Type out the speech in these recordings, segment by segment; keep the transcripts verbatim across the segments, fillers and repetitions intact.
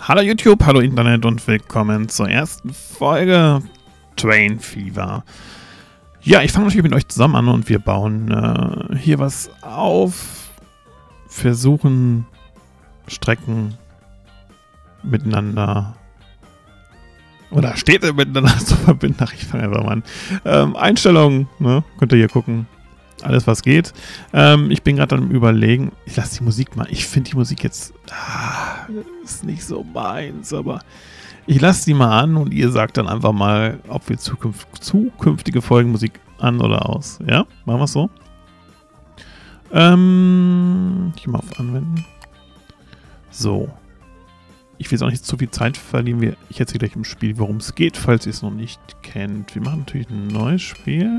Hallo YouTube, hallo Internet und willkommen zur ersten Folge Train Fever. Ja, ich fange natürlich mit euch zusammen an und wir bauen äh, hier was auf, versuchen Strecken miteinander oder Städte miteinander zu verbinden. Ach, ich fange einfach mal an. Ähm, Einstellungen, ne? Könnt ihr hier gucken. Alles, was geht. Ähm, ich bin gerade am Überlegen. Ich lasse die Musik mal. Ich finde die Musik jetzt ah, ist nicht so meins, aber ich lasse die mal an und ihr sagt dann einfach mal, ob wir zukünft, zukünftige Folgen Musik an oder aus. Ja? Machen wir es so? Ähm, ich mal auf Anwenden. So. Ich will jetzt auch nicht zu viel Zeit verlieren. Wir, ich erzähle gleich im Spiel, worum es geht, falls ihr es noch nicht kennt. Wir machen natürlich ein neues Spiel.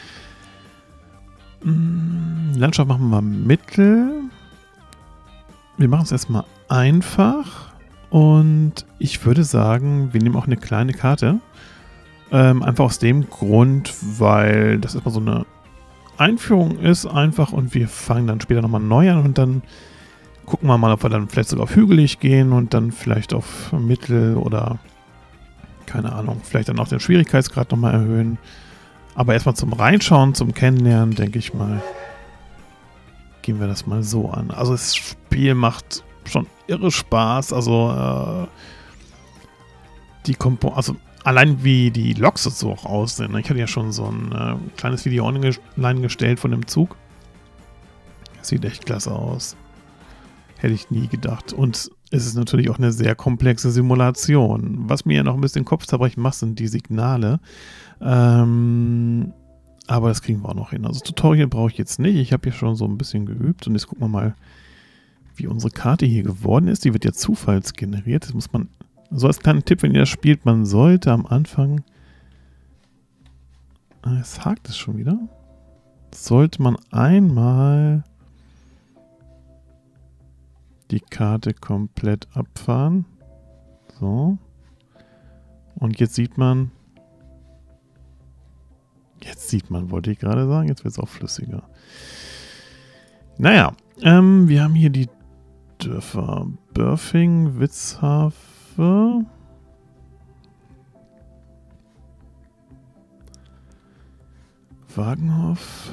Landschaft machen wir mittel. Wir machen es erstmal einfach. Und ich würde sagen, wir nehmen auch eine kleine Karte. Ähm, einfach aus dem Grund, weil das erstmal so eine Einführung ist einfach und wir fangen dann später nochmal neu an und dann gucken wir mal, ob wir dann vielleicht sogar auf hügelig gehen und dann vielleicht auf mittel oder keine Ahnung, vielleicht dann auch den Schwierigkeitsgrad nochmal erhöhen. Aber erstmal zum Reinschauen, zum Kennenlernen, denke ich mal, gehen wir das mal so an. Also das Spiel macht schon irre Spaß. Also äh, die Kompo also allein wie die Loks so auch aussehen. Ich hatte ja schon so ein äh, kleines Video online gestellt von dem Zug. Das sieht echt klasse aus. Hätte ich nie gedacht. Und es ist natürlich auch eine sehr komplexe Simulation. Was mir ja noch ein bisschen Kopfzerbrechen macht, sind die Signale. Ähm, aber das kriegen wir auch noch hin. Also Tutorial brauche ich jetzt nicht. Ich habe hier schon so ein bisschen geübt. Und jetzt gucken wir mal, wie unsere Karte hier geworden ist. Die wird ja zufallsgeneriert. Das muss man, so als kleinen Tipp, wenn ihr das spielt, man sollte am Anfang, ah, es hakt es schon wieder, sollte man einmal die Karte komplett abfahren. So. Und jetzt sieht man, jetzt sieht man, wollte ich gerade sagen, jetzt wird es auch flüssiger. Naja, ähm, wir haben hier die Dörfer Börfing, Witzhafe, Wagenhof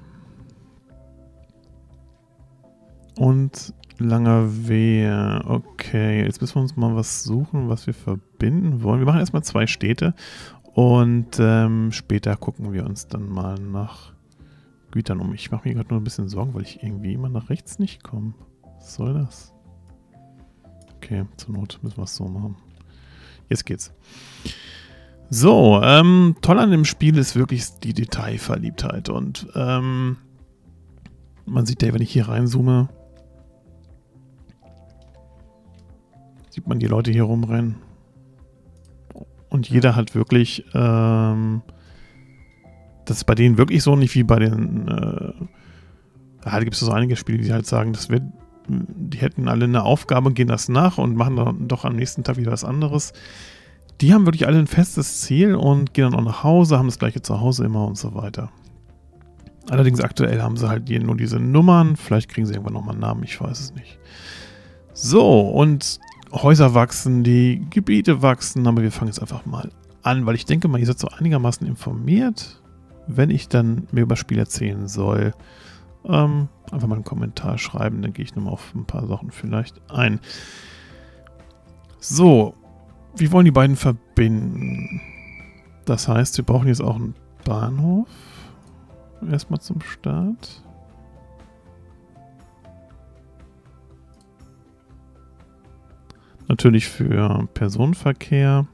und Langerwehe. Okay, jetzt müssen wir uns mal was suchen, was wir verbinden wollen. Wir machen erstmal zwei Städte und ähm, später gucken wir uns dann mal nach Gütern um. Ich mache mir gerade nur ein bisschen Sorgen, weil ich irgendwie immer nach rechts nicht komme. Was soll das? Okay, zur Not müssen wir es so machen. Jetzt geht's. So, ähm, toll an dem Spiel ist wirklich die Detailverliebtheit und ähm, man sieht ja, wenn ich hier reinzoome, sieht man die Leute hier rumrennen. Und jeder hat wirklich, ähm, das ist bei denen wirklich so, nicht wie bei den, äh, da gibt es so einige Spiele, die halt sagen, das wird, die hätten alle eine Aufgabe und gehen das nach und machen dann doch am nächsten Tag wieder was anderes. Die haben wirklich alle ein festes Ziel und gehen dann auch nach Hause, haben das gleiche zu Hause immer und so weiter. Allerdings aktuell haben sie halt hier nur diese Nummern, vielleicht kriegen sie irgendwann nochmal einen Namen, ich weiß es nicht. So, und Häuser wachsen, die Gebiete wachsen, aber wir fangen jetzt einfach mal an, weil ich denke mal, ihr seid so einigermaßen informiert, wenn ich dann mir über das Spiel erzählen soll. Ähm, einfach mal einen Kommentar schreiben, dann gehe ich nochmal auf ein paar Sachen vielleicht ein. So, wir wollen die beiden verbinden. Das heißt, wir brauchen jetzt auch einen Bahnhof. Erstmal zum Start. Natürlich für Personenverkehr.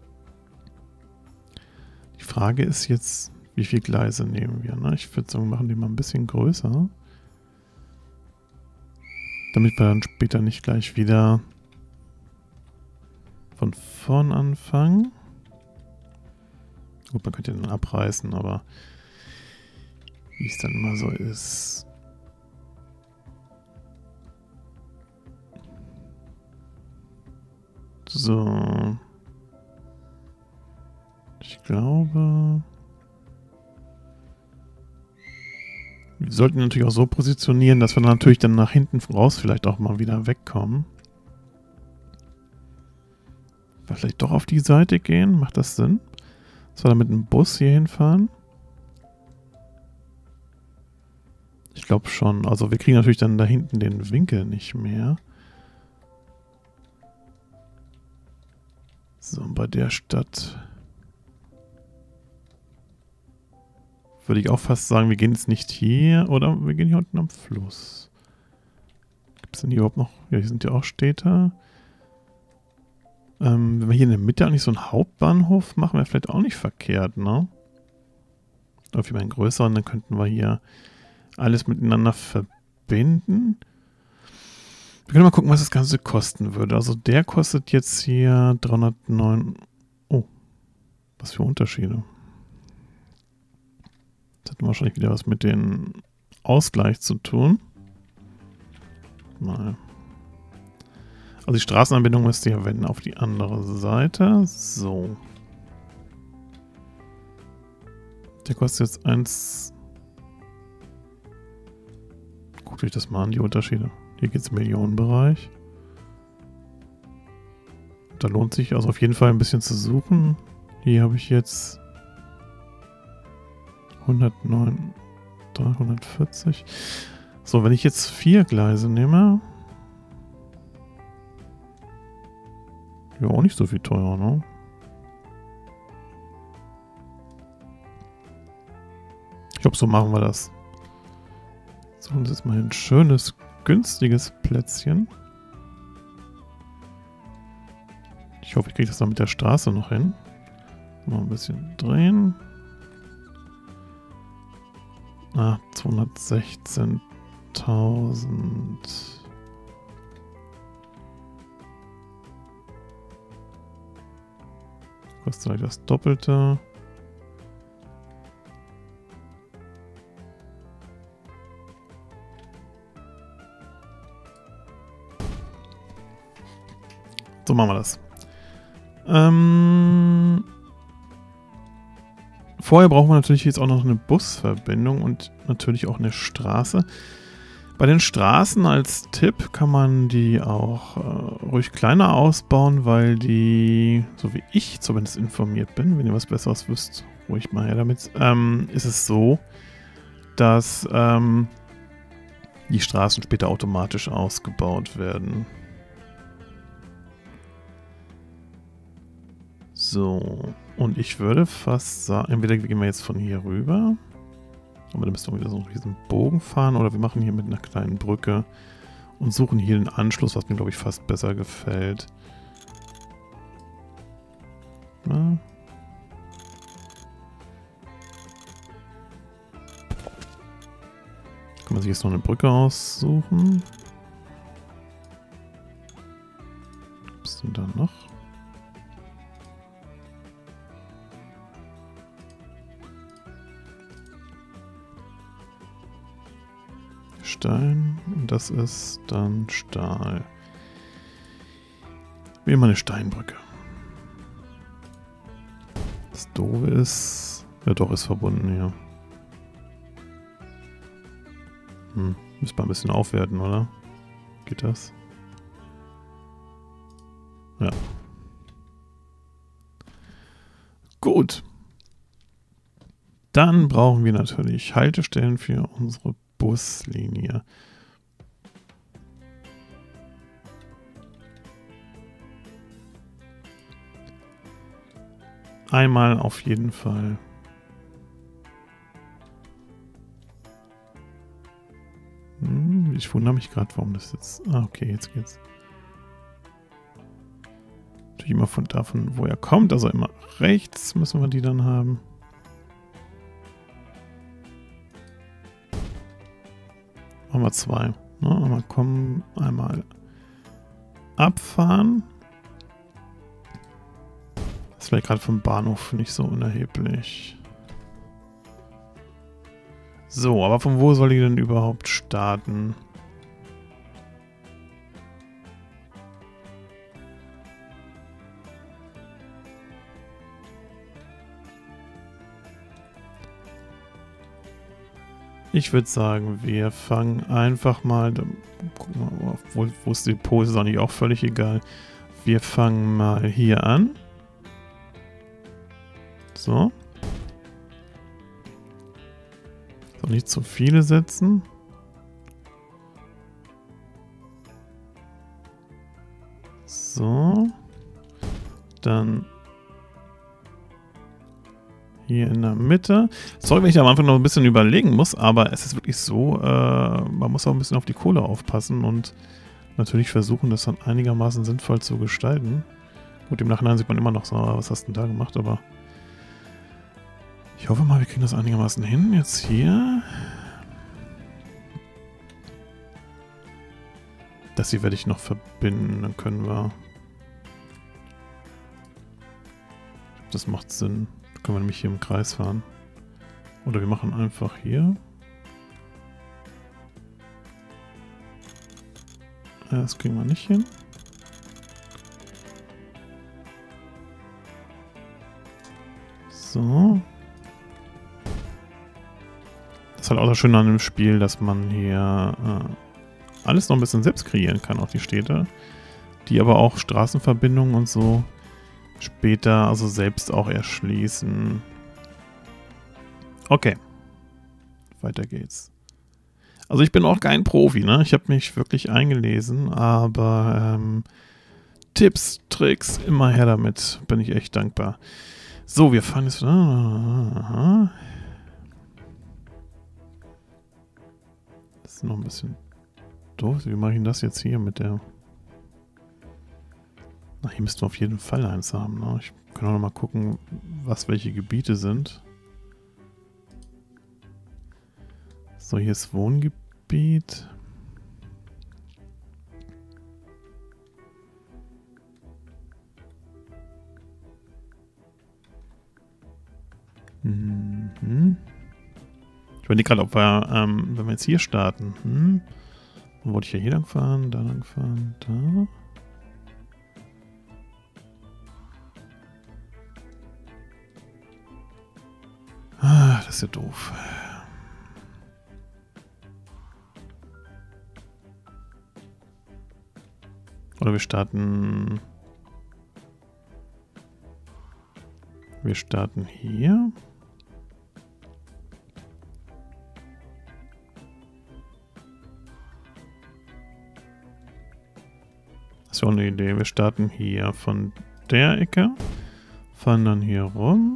Die Frage ist jetzt, wie viele Gleise nehmen wir? Ne? Ich würde sagen, wir machen die mal ein bisschen größer. Damit wir dann später nicht gleich wieder von vorn anfangen. Gut, man könnte den abreißen, aber wie es dann immer so ist. So. Ich glaube, wir sollten natürlich auch so positionieren, dass wir natürlich dann nach hinten raus vielleicht auch mal wieder wegkommen. Vielleicht doch auf die Seite gehen? Macht das Sinn? Dass wir da mit einem Bus hier hinfahren? Ich glaube schon. Also wir kriegen natürlich dann da hinten den Winkel nicht mehr. So, bei der Stadt würde ich auch fast sagen, wir gehen jetzt nicht hier, oder wir gehen hier unten am Fluss. Gibt es denn hier überhaupt noch? Ja, hier sind ja auch Städte. Ähm, wenn wir hier in der Mitte eigentlich so einen Hauptbahnhof machen, wäre vielleicht auch nicht verkehrt, ne? Oder für einen größeren, dann könnten wir hier alles miteinander verbinden. Wir können mal gucken, was das Ganze kosten würde. Also der kostet jetzt hier dreihundertneun. Oh, was für Unterschiede. Das hat wahrscheinlich wieder was mit dem Ausgleich zu tun. Mal. Also die Straßenanbindung müsste ja wenden auf die andere Seite. So. Der kostet jetzt eins. Guckt euch das mal an, die Unterschiede. Hier geht es im Millionenbereich. Da lohnt sich also auf jeden Fall ein bisschen zu suchen. Hier habe ich jetzt hundertneun, dreihundertvierzig. So, wenn ich jetzt vier Gleise nehme. Ja, auch nicht so viel teurer, ne? Ich glaube, so machen wir das. Suchen uns jetzt mal ein schönes, günstiges Plätzchen. Ich hoffe, ich kriege das dann mit der Straße noch hin. Mal ein bisschen drehen. Ah, zweihundertsechzehntausend. Kostet gleich das Doppelte. So machen wir das. Ähm, vorher brauchen wir natürlich jetzt auch noch eine Busverbindung und natürlich auch eine Straße. Bei den Straßen als Tipp kann man die auch äh, ruhig kleiner ausbauen, weil die, so wie ich zumindest informiert bin, wenn ihr was Besseres wisst, ruhig mal her damit, ähm, ist es so, dass ähm, die Straßen später automatisch ausgebaut werden. So, und ich würde fast sagen, entweder gehen wir jetzt von hier rüber, aber dann müssen wir wieder so einen riesen Bogen fahren, oder wir machen hier mit einer kleinen Brücke und suchen hier den Anschluss, was mir, glaube ich, fast besser gefällt. Na? Kann man sich jetzt noch eine Brücke aussuchen? Was ist denn da noch? Stein, und das ist dann Stahl. Wie immer eine Steinbrücke. Das Doofe ist, ja doch, ist verbunden hier. Hm, müssen wir ein bisschen aufwerten, oder? Geht das? Ja. Gut. Dann brauchen wir natürlich Haltestellen für unsere Buslinie. Einmal auf jeden Fall. Hm, ich wundere mich gerade, warum das jetzt... Ah, okay, jetzt geht's. Natürlich immer von davon, wo er kommt. Also immer rechts müssen wir die dann haben. Machen wir zwei. Ne? Einmal kommen, einmal abfahren. Das ist vielleicht gerade vom Bahnhof nicht so unerheblich. So, aber von wo soll die denn überhaupt starten? Ich würde sagen, wir fangen einfach mal, gucken wir mal, wo, wo es Depot ist, ist eigentlich auch völlig egal. Wir fangen mal hier an. So. So, nicht zu viele setzen. So. Dann hier in der Mitte. Sorry, wenn ich am Anfang noch ein bisschen überlegen muss, aber es ist wirklich so, äh, man muss auch ein bisschen auf die Kohle aufpassen und natürlich versuchen, das dann einigermaßen sinnvoll zu gestalten. Gut, im Nachhinein sieht man immer noch so, was hast du denn da gemacht, aber ich hoffe mal, wir kriegen das einigermaßen hin. Jetzt hier. Das hier werde ich noch verbinden, dann können wir... Ich glaube, das macht Sinn. Dann können wir nämlich hier im Kreis fahren. Oder wir machen einfach hier. Das kriegen wir nicht hin. So. Das ist halt auch das Schöne an dem Spiel, dass man hier äh, alles noch ein bisschen selbst kreieren kann, auch die Städte. Die aber auch Straßenverbindungen und so später also selbst auch erschließen. Okay. Weiter geht's. Also ich bin auch kein Profi, ne? Ich habe mich wirklich eingelesen, aber ähm, Tipps, Tricks, immer her damit. Bin ich echt dankbar. So, wir fahren jetzt... Aha. Das ist noch ein bisschen doof. Wie mache ich denn das jetzt hier mit der... Na, hier müssten wir auf jeden Fall eins haben, ne? Ich kann auch noch mal gucken, was welche Gebiete sind. So, hier ist Wohngebiet. Mhm. Ich überlege gerade, ob wir, ähm, wenn wir jetzt hier starten, hm, dann wollte ich ja hier lang fahren, da lang fahren, da. Ah, das ist ja doof. Oder wir starten... Wir starten hier. Das ist auch eine Idee. Wir starten hier von der Ecke, fahren dann hier rum.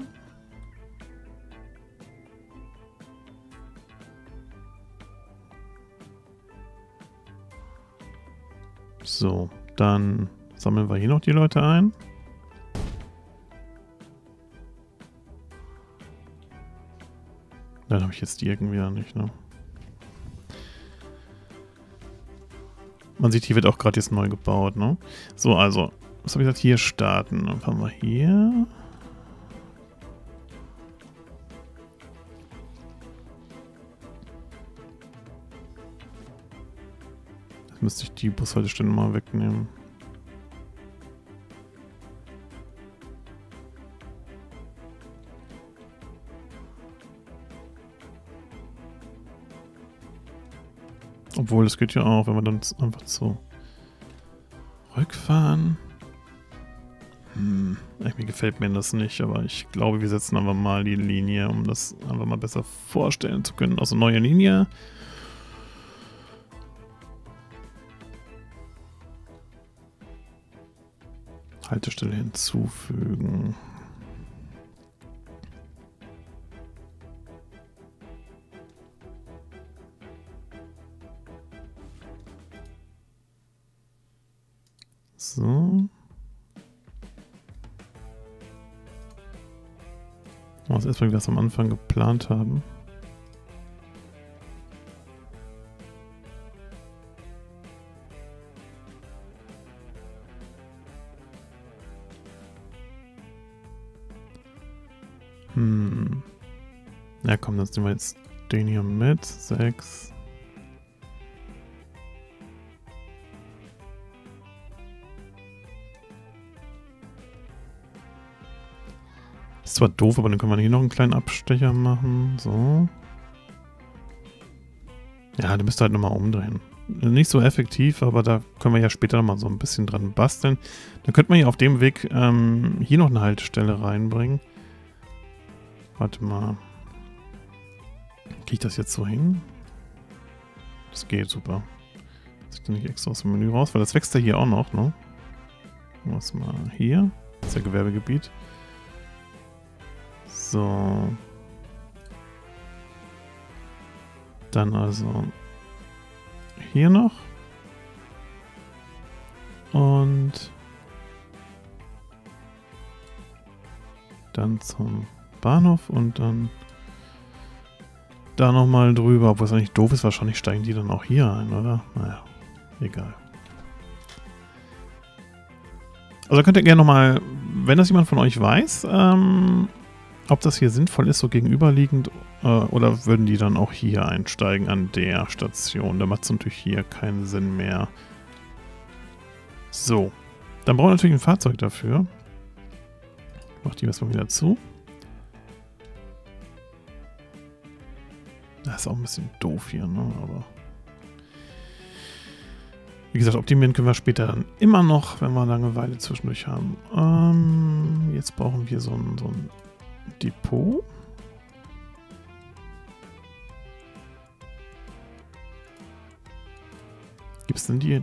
So, dann sammeln wir hier noch die Leute ein. Dann habe ich jetzt die irgendwie ja nicht, ne? Man sieht, hier wird auch gerade jetzt neu gebaut, ne? So, also, was habe ich gesagt? Hier starten. Dann fahren wir hier. Jetzt müsste ich die Bushaltestelle mal wegnehmen. Obwohl, das geht ja auch, wenn wir dann einfach so rückfahren. Hm, irgendwie gefällt mir das nicht, aber ich glaube, wir setzen einfach mal die Linie, um das einfach mal besser vorstellen zu können. Also neue Linie. Haltestelle hinzufügen. So. Das ist erstmal, wie wir es am Anfang geplant haben. Hm. Ja, komm, dann nehmen wir jetzt den hier mit. Sechs. Ist zwar doof, aber dann können wir hier noch einen kleinen Abstecher machen. So. Ja, du müsst halt nochmal umdrehen. Nicht so effektiv, aber da können wir ja später noch mal so ein bisschen dran basteln. Dann könnte man hier auf dem Weg ähm, hier noch eine Haltestelle reinbringen. Warte mal. Kriege ich das jetzt so hin? Das geht super. Muss ich da nicht extra aus dem Menü raus, weil das wächst ja hier auch noch, ne? Was mal hier. Das ist ja Gewerbegebiet. So. Dann also hier noch. Und dann zum Bahnhof und dann da nochmal drüber. Obwohl es eigentlich doof ist, wahrscheinlich steigen die dann auch hier ein, oder? Naja, egal. Also könnt ihr gerne nochmal, wenn das jemand von euch weiß, ähm, ob das hier sinnvoll ist, so gegenüberliegend, äh, oder würden die dann auch hier einsteigen an der Station? Da macht es natürlich hier keinen Sinn mehr. So, dann brauchen wir natürlich ein Fahrzeug dafür. Ich mach die erstmal wieder zu. Das ist auch ein bisschen doof hier, ne? Aber wie gesagt, optimieren können wir später dann immer noch, wenn wir Langeweile zwischendurch haben. Ähm, jetzt brauchen wir so ein, so ein Depot. Gibt es denn die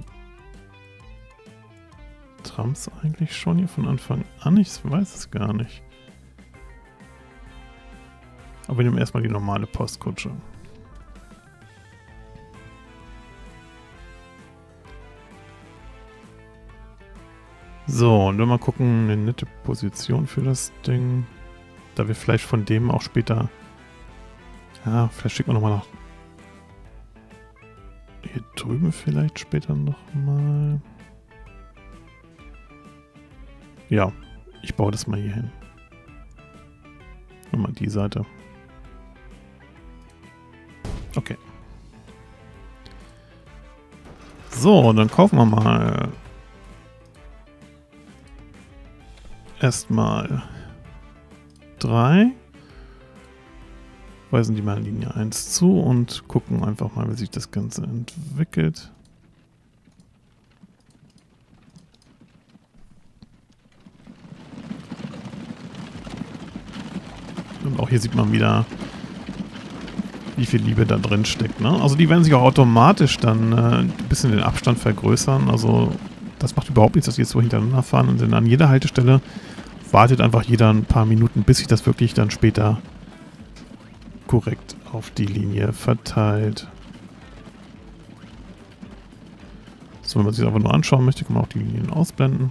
Trams eigentlich schon hier von Anfang an? Ich weiß es gar nicht. Aber wir nehmen erstmal die normale Postkutsche. So, und wenn wir mal gucken, eine nette Position für das Ding. Da wir vielleicht von dem auch später... Ja, vielleicht schicken wir nochmal nach... Hier drüben vielleicht später nochmal... Ja, ich baue das mal hier hin. Nochmal die Seite. Okay. So, dann kaufen wir mal... Erstmal drei. Weisen die mal Linie eins zu und gucken einfach mal, wie sich das Ganze entwickelt. Und auch hier sieht man wieder, wie viel Liebe da drin steckt, ne? Also die werden sich auch automatisch dann äh, ein bisschen den Abstand vergrößern. Also das macht überhaupt nichts, dass die jetzt so hintereinander fahren. Und dann an jeder Haltestelle wartet einfach jeder ein paar Minuten, bis sich das wirklich dann später korrekt auf die Linie verteilt. So, wenn man sich das einfach nur anschauen möchte, kann man auch die Linien ausblenden.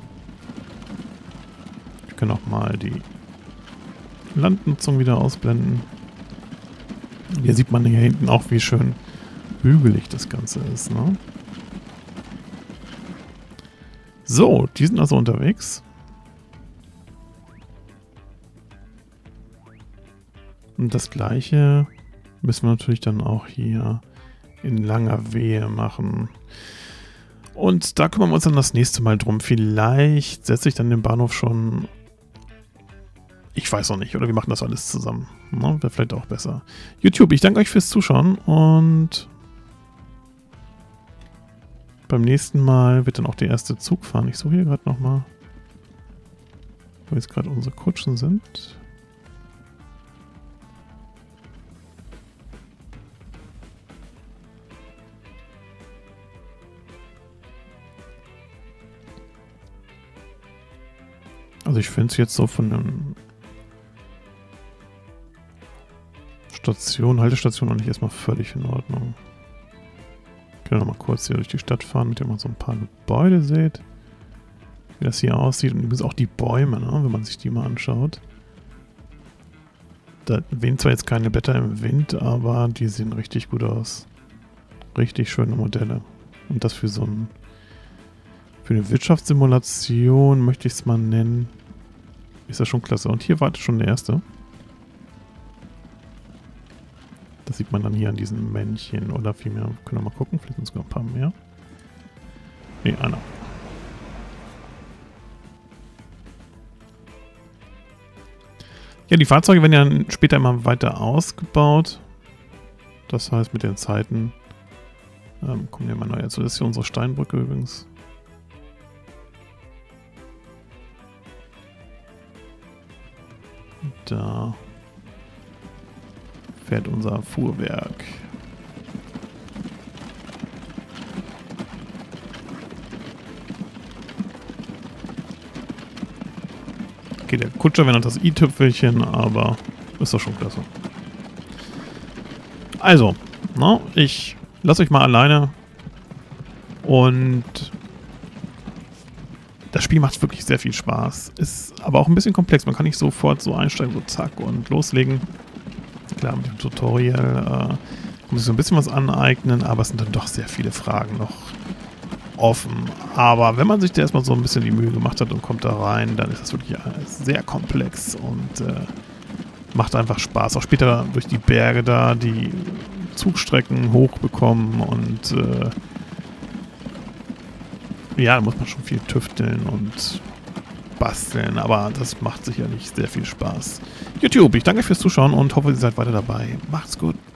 Ich kann auch mal die Landnutzung wieder ausblenden. Hier sieht man hier hinten auch, wie schön hügelig das Ganze ist, ne? So, die sind also unterwegs. Und das gleiche müssen wir natürlich dann auch hier in langer Wehe machen. Und da kümmern wir uns dann das nächste Mal drum. Vielleicht setze ich dann den Bahnhof schon... Ich weiß noch nicht, oder wir machen das alles zusammen. Ne? Wäre vielleicht auch besser. YouTube, ich danke euch fürs Zuschauen und beim nächsten Mal wird dann auch der erste Zug fahren. Ich suche hier gerade nochmal, wo jetzt gerade unsere Kutschen sind. Also ich finde es jetzt so von den Station, Haltestation eigentlich erstmal völlig in Ordnung. Ich kann noch mal kurz hier durch die Stadt fahren, damit ihr mal so ein paar Gebäude seht. Wie das hier aussieht. Und übrigens auch die Bäume, ne, wenn man sich die mal anschaut. Da wehen zwar jetzt keine Blätter im Wind, aber die sehen richtig gut aus. Richtig schöne Modelle. Und das für so ein... Für eine Wirtschaftssimulation möchte ich es mal nennen. Ist das schon klasse. Und hier wartet schon der erste. Das sieht man dann hier an diesen Männchen. Oder vielmehr, können wir mal gucken. Vielleicht sind es sogar ein paar mehr. Ne, einer. Ja, die Fahrzeuge werden ja später immer weiter ausgebaut. Das heißt, mit den Zeiten Ähm, kommen wir mal neu. Also das ist hier unsere Steinbrücke übrigens. Und da fährt unser Fuhrwerk. Okay, der Kutscher wäre noch das i-Tüpfelchen, aber ist doch schon klasse. Also, no, ich lasse euch mal alleine und das Spiel macht wirklich sehr viel Spaß. Ist aber auch ein bisschen komplex. Man kann nicht sofort so einsteigen, so zack und loslegen. Klar, mit dem Tutorial äh, kann man sich so ein bisschen was aneignen, aber es sind dann doch sehr viele Fragen noch offen. Aber wenn man sich da erstmal so ein bisschen die Mühe gemacht hat und kommt da rein, dann ist das wirklich sehr komplex und äh, macht einfach Spaß. Auch später durch die Berge da die Zugstrecken hochbekommen und äh, ja, da muss man schon viel tüfteln und basteln, aber das macht sicherlich sehr viel Spaß. YouTube, ich danke fürs Zuschauen und hoffe, ihr seid weiter dabei. Macht's gut.